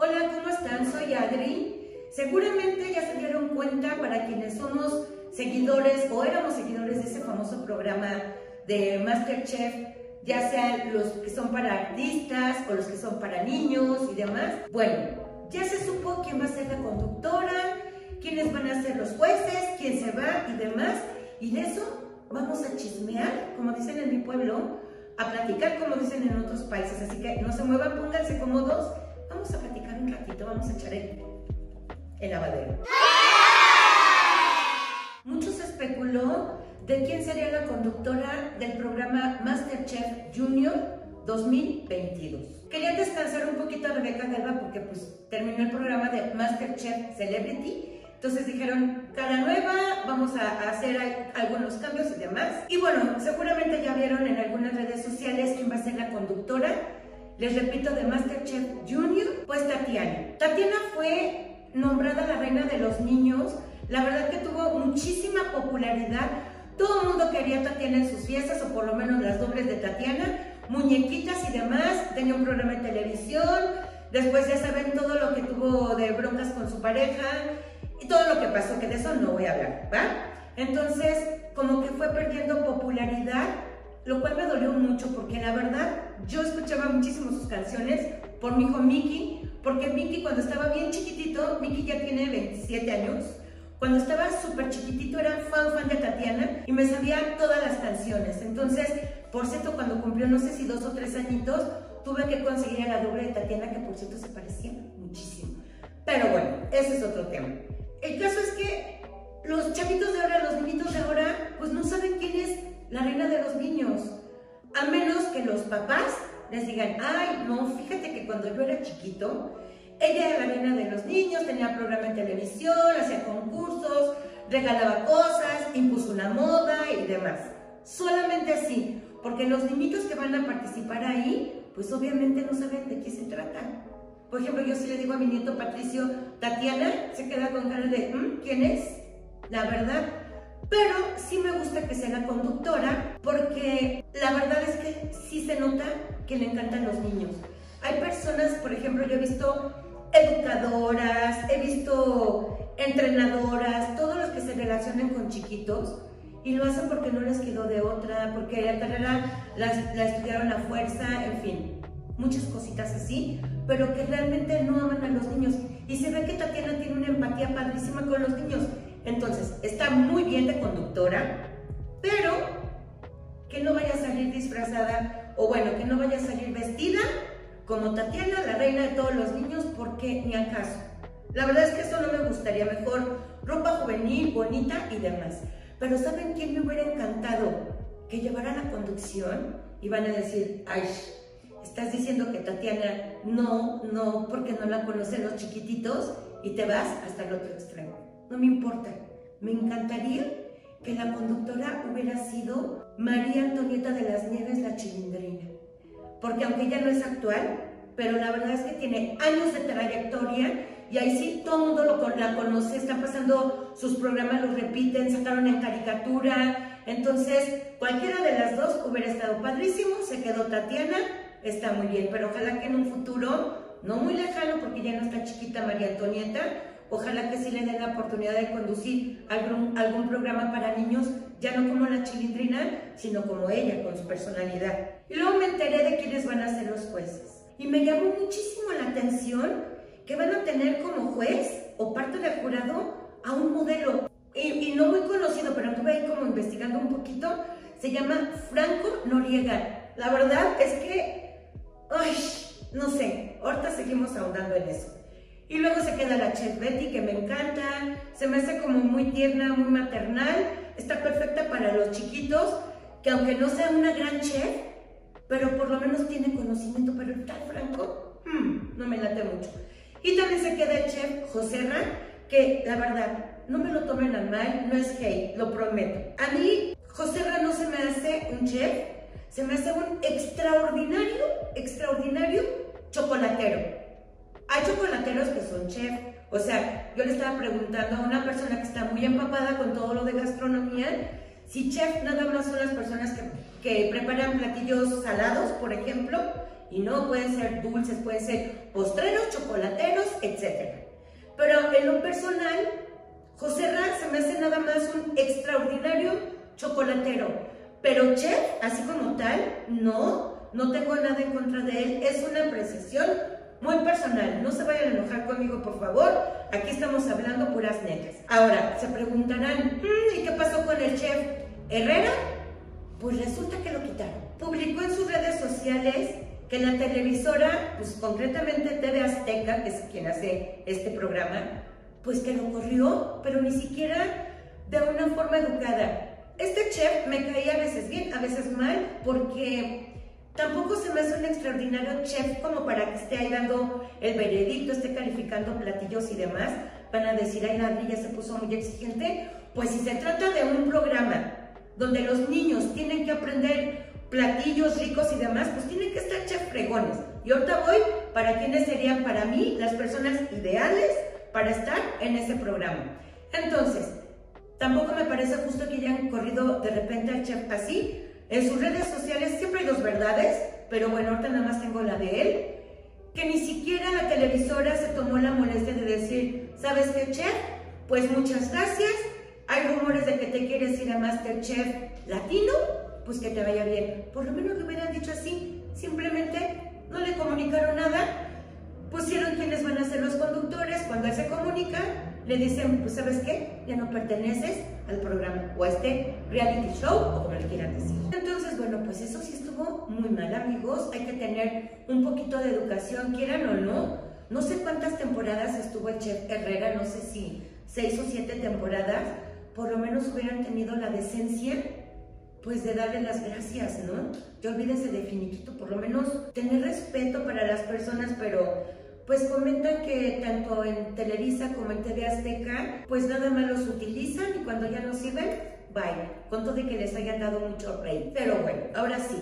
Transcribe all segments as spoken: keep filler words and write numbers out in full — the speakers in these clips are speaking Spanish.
Hola, ¿cómo están? Soy Adri. Seguramente ya se dieron cuenta, para quienes somos seguidores o éramos seguidores de ese famoso programa de MasterChef, ya sean los que son para artistas o los que son para niños y demás. Bueno, ya se supo quién va a ser la conductora, quiénes van a ser los jueces, quién se va y demás. Y de eso vamos a chismear, como dicen en mi pueblo, a platicar, como dicen en otros países. Así que no se muevan, pónganse cómodos. Vamos a platicar un ratito, vamos a echar el, el lavadero. Mucho se especuló de quién sería la conductora del programa MasterChef Junior dos mil veintidós. Quería descansar un poquito a Rebeca Galva porque pues terminó el programa de MasterChef Celebrity. Entonces dijeron, cara nueva, vamos a hacer algunos cambios y demás. Y bueno, seguramente ya vieron en algunas redes sociales quién va a ser la conductora. Les repito, de MasterChef Junior, pues Tatiana. Tatiana fue nombrada la reina de los niños. La verdad que tuvo muchísima popularidad. Todo el mundo quería a Tatiana en sus fiestas, o por lo menos las dobles de Tatiana, muñequitas y demás. Tenía un programa de televisión. Después ya saben todo lo que tuvo de broncas con su pareja y todo lo que pasó, que de eso no voy a hablar, ¿va? Entonces, como que fue perdiendo popularidad, lo cual me dolió mucho porque la verdad, yo escuchaba muchísimo sus canciones por mi hijo Mickey, porque Mickey cuando estaba bien chiquitito, Mickey ya tiene veintisiete años, cuando estaba súper chiquitito era fan fan de Tatiana y me sabía todas las canciones. Entonces, por cierto, cuando cumplió no sé si dos o tres añitos, tuve que conseguir a la doble de Tatiana, que por cierto se parecía muchísimo. Pero bueno, ese es otro tema. El caso es que los chavitos de ahora, los niñitos de ahora, pues no saben quién es la reina de los niños, a menos que los papás les digan, ay, no, fíjate que cuando yo era chiquito, ella era la reina de los niños, tenía programa en televisión, hacía concursos, regalaba cosas, impuso una moda y demás. Solamente así, porque los niñitos que van a participar ahí, pues obviamente no saben de qué se trata. Por ejemplo, yo sí le digo a mi nieto Patricio, Tatiana, se queda con cara de, ¿Mm? ¿quién es? La verdad. Pero sí me gusta que sea la conductora, porque la verdad es que sí se nota que le encantan los niños. Hay personas, por ejemplo, yo he visto educadoras, he visto entrenadoras, todos los que se relacionan con chiquitos, y lo hacen porque no les quedó de otra, porque la carrera la, la estudiaron a fuerza, en fin, muchas cositas así, pero que realmente no aman a los niños. Y se ve que Tatiana tiene una empatía padrísima con los niños. Entonces, está muy bien de conductora, pero que no vaya a salir disfrazada, o bueno, que no vaya a salir vestida como Tatiana, la reina de todos los niños, porque ni acaso. La verdad es que eso no me gustaría. Mejor ropa juvenil, bonita y demás. Pero ¿saben quién me hubiera encantado? Que llevara la conducción y van a decir, ay, estás diciendo que Tatiana no, no, porque no la conocen los chiquititos y te vas hasta el otro extremo. No me importa, me encantaría que la conductora hubiera sido María Antonieta de las Nieves, la Chilindrina. Porque aunque ella no es actual, pero la verdad es que tiene años de trayectoria y ahí sí todo el mundo lo, la conoce, están pasando sus programas, los repiten, sacaron en caricatura. Entonces, cualquiera de las dos hubiera estado padrísimo, se quedó Tatiana, está muy bien, pero ojalá que en un futuro, no muy lejano, porque ya no está chiquita María Antonieta, ojalá que sí le den la oportunidad de conducir algún, algún programa para niños, ya no como la Chilindrina, sino como ella, con su personalidad. Y luego me enteré de quiénes van a ser los jueces. Y me llamó muchísimo la atención que van a tener como juez o parte del jurado a un modelo. Y, y no muy conocido, pero estuve ahí como investigando un poquito. Se llama Franco Noriega. La verdad es que, ay, no sé, ahorita seguimos ahondando en eso. Y luego se queda la chef Betty, que me encanta, se me hace como muy tierna, muy maternal, está perfecta para los chiquitos, que aunque no sea una gran chef, pero por lo menos tiene conocimiento. Pero el tal Franco, hmm, no me late mucho. Y también se queda el chef Joserra, que la verdad, no me lo tomen a mal, no es hate, lo prometo. A mí, Joserra no se me hace un chef, se me hace un extraordinario, extraordinario chocolatero. Hay chocolateros que son chef, o sea, yo le estaba preguntando a una persona que está muy empapada con todo lo de gastronomía, si chef nada más son las personas que, que preparan platillos salados, por ejemplo, y no, pueden ser dulces, pueden ser postreros, chocolateros etcétera. Pero en lo personal, José Ra se me hace nada más un extraordinario chocolatero, pero chef, así como tal, no, no tengo nada en contra de él, es una apreciación muy personal, no se vayan a enojar conmigo, por favor, aquí estamos hablando puras netas. Ahora, se preguntarán, ¿y qué pasó con el chef Herrera? Pues resulta que lo quitaron. Publicó en sus redes sociales que la televisora, pues concretamente T V Azteca, que es quien hace este programa, pues que lo corrió, pero ni siquiera de una forma educada. Este chef me caía a veces bien, a veces mal, porque tampoco se me hace un extraordinario chef como para que esté ahí dando el veredicto, esté calificando platillos y demás. Van a decir, ay, Adri ya se puso muy exigente. Pues si se trata de un programa donde los niños tienen que aprender platillos ricos y demás, pues tienen que estar chef fregones. Y ahorita voy para quienes serían para mí las personas ideales para estar en ese programa. Entonces, tampoco me parece justo que hayan corrido de repente al chef así. En sus redes sociales siempre hay dos verdades, pero bueno, ahorita nada más tengo la de él, que ni siquiera la televisora se tomó la molestia de decir, ¿sabes qué, chef? Pues muchas gracias, hay rumores de que te quieres ir a MasterChef Latino, pues que te vaya bien. Por lo menos lo hubieran dicho así, simplemente no le comunicaron nada, pusieron quiénes van a ser los conductores, cuando él se comunica, le dicen, pues ¿sabes qué? Ya no perteneces al programa, o a este reality show, o como le quieran decir. Entonces, bueno, pues eso sí estuvo muy mal, amigos. Hay que tener un poquito de educación, quieran o no. No sé cuántas temporadas estuvo el chef Herrera, no sé si seis o siete temporadas. Por lo menos hubieran tenido la decencia, pues, de darle las gracias, ¿no? Ya olvídense de finiquito, por lo menos tener respeto para las personas, pero pues comentan que tanto en Televisa como en T V Azteca, pues nada más los utilizan y cuando ya no sirven, bye, con todo y que les hayan dado mucho rey. Pero bueno, ahora sí,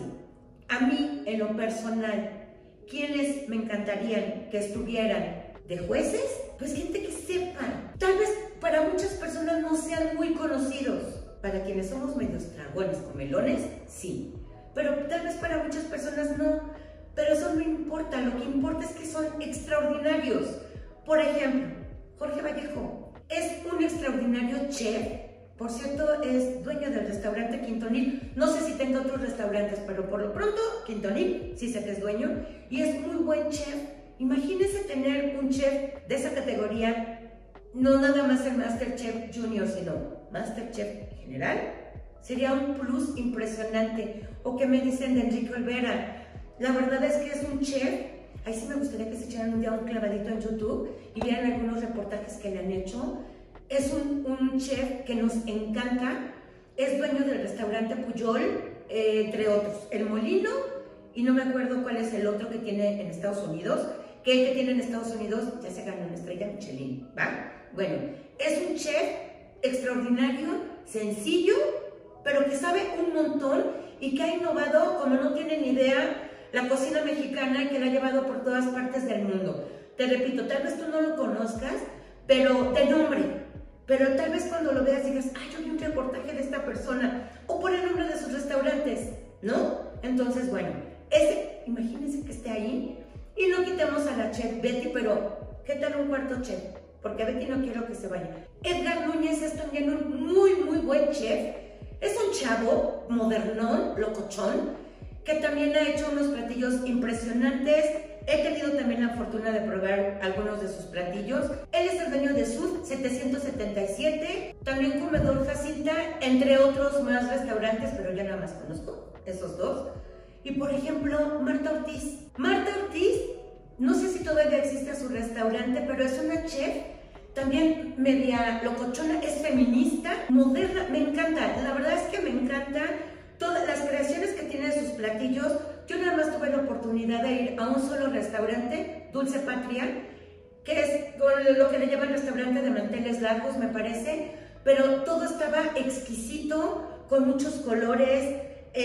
a mí en lo personal, ¿quiénes me encantarían que estuvieran de jueces? Pues gente que sepa. Tal vez para muchas personas no sean muy conocidos. Para quienes somos medios dragones o melones, sí. Pero tal vez para muchas personas no. Pero eso no importa, lo que importa es que son extraordinarios. Por ejemplo, Jorge Vallejo es un extraordinario chef. Por cierto, es dueño del restaurante Quintonil. No sé si tenga otros restaurantes, pero por lo pronto, Quintonil sí sé que es dueño. Y es muy buen chef. Imagínense tener un chef de esa categoría, no nada más el MasterChef Junior, sino MasterChef general. Sería un plus impresionante. ¿O qué me dicen de Enrique Olvera? La verdad es que es un chef, ahí sí me gustaría que se echaran un día un clavadito en YouTube y vieran algunos reportajes que le han hecho. Es un, un chef que nos encanta, es dueño del restaurante Puyol, eh, entre otros, El Molino, y no me acuerdo cuál es el otro que tiene en Estados Unidos, que el que tiene en Estados Unidos ya se ganó una estrella Michelin, ¿va? Bueno, es un chef extraordinario, sencillo, pero que sabe un montón y que ha innovado como no tienen idea la cocina mexicana y que la ha llevado por todas partes del mundo. Te repito, tal vez tú no lo conozcas, pero de nombre, pero tal vez cuando lo veas digas, ay, yo vi un reportaje de esta persona, o por el nombre de sus restaurantes, ¿no? Entonces, bueno, ese, imagínense que esté ahí, y no quitemos a la chef Betty, pero ¿qué tal un cuarto chef? Porque a Betty no quiero que se vaya. Edgar Núñez es también un muy, muy buen chef, es un chavo modernón, locochón, que también ha hecho unos platillos impresionantes. He tenido también la fortuna de probar algunos de sus platillos. Él es el dueño de Sud setecientos setenta y siete, también Comedor Jacinta, entre otros más restaurantes, pero ya nada más conozco esos dos. Y por ejemplo, Marta Ortiz. Marta Ortiz, no sé si todavía existe su restaurante, pero es una chef también media locochona, es feminista, moderna, me encanta. La verdad es que me encanta todas las creaciones que tiene sus platillos. Yo nada más tuve la oportunidad de ir a un solo restaurante, Dulce Patria, que es lo que le llaman restaurante de manteles largos, me parece, pero todo estaba exquisito, con muchos colores,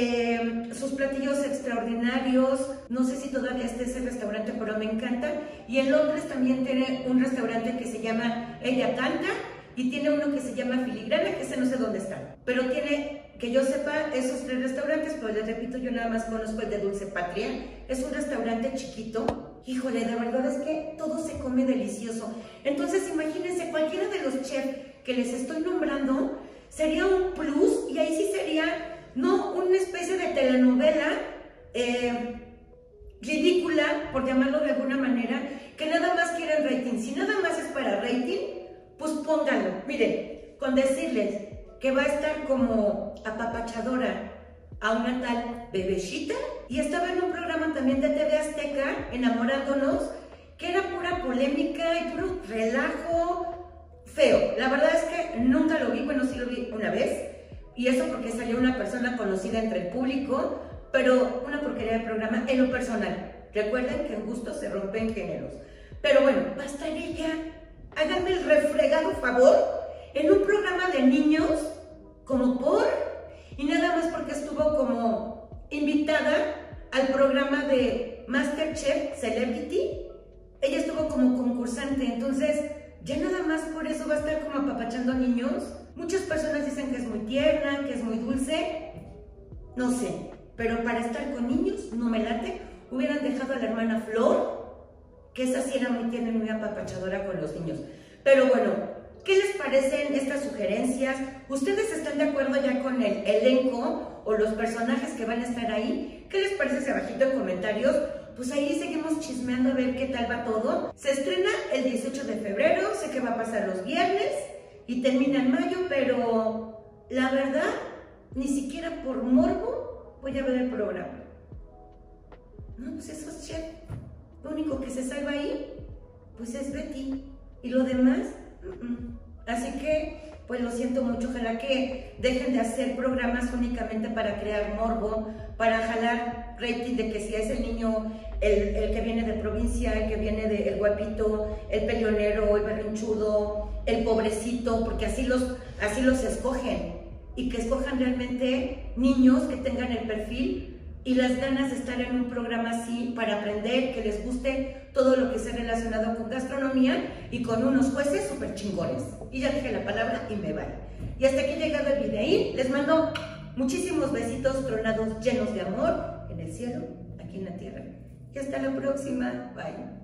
eh, sus platillos extraordinarios. No sé si todavía esté ese restaurante, pero me encanta. Y en Londres también tiene un restaurante que se llama Ella Canta, y tiene uno que se llama Filigrana, que ese no sé dónde está, pero tiene, que yo sepa, esos tres restaurantes. Pero les repito, yo nada más conozco el de Dulce Patria. Es un restaurante chiquito, híjole, de verdad es que todo se come delicioso. Entonces imagínense, cualquiera de los chefs que les estoy nombrando sería un plus, y ahí sí sería, no una especie de telenovela eh, ridícula, por llamarlo de alguna manera, que nada más quieren rating. Si nada más es para rating, pues pónganlo. Miren, con decirles que va a estar como apapachadora a una tal Bebeshita, y estaba en un programa también de T V Azteca, Enamorándonos, que era pura polémica y puro relajo feo. La verdad es que nunca lo vi, bueno, sí lo vi una vez, y eso porque salió una persona conocida entre el público, pero una porquería de programa en lo personal. Recuerden que en gusto se rompen géneros. Pero bueno, va a estar ella, háganme el refregado favor, en un programa de niños, como por, y nada más porque estuvo como invitada al programa de MasterChef Celebrity. Ella estuvo como concursante, entonces ya nada más por eso va a estar como apapachando niños. Muchas personas dicen que es muy tierna, que es muy dulce, no sé, pero para estar con niños no me late. Hubieran dejado a la hermana Flor, que esa sí era muy tierna y muy apapachadora con los niños. Pero bueno, ¿qué les parecen estas sugerencias? ¿Ustedes están de acuerdo ya con el elenco o los personajes que van a estar ahí? ¿Qué les parece hacia abajito en comentarios? Pues ahí seguimos chismeando a ver qué tal va todo. Se estrena el dieciocho de febrero, sé que va a pasar los viernes y termina en mayo, pero la verdad, ni siquiera por morbo voy a ver el programa. No, pues esos chefs, lo único que se salva ahí, pues es Betty, y lo demás, uh -uh. Así que, pues lo siento mucho. Ojalá que dejen de hacer programas únicamente para crear morbo, para jalar rating de que si es el niño, el, el que viene de provincia, el que viene de el guapito, el peleonero, el berrinchudo, el pobrecito, porque así los, así los escogen, y que escojan realmente niños que tengan el perfil y las ganas de estar en un programa así para aprender, que les guste todo lo que sea relacionado con gastronomía y con unos jueces súper chingones. Y ya dije la palabra y me vale. Y hasta aquí ha llegado el videín. Les mando muchísimos besitos tronados llenos de amor en el cielo, aquí en la tierra. Y hasta la próxima. Bye.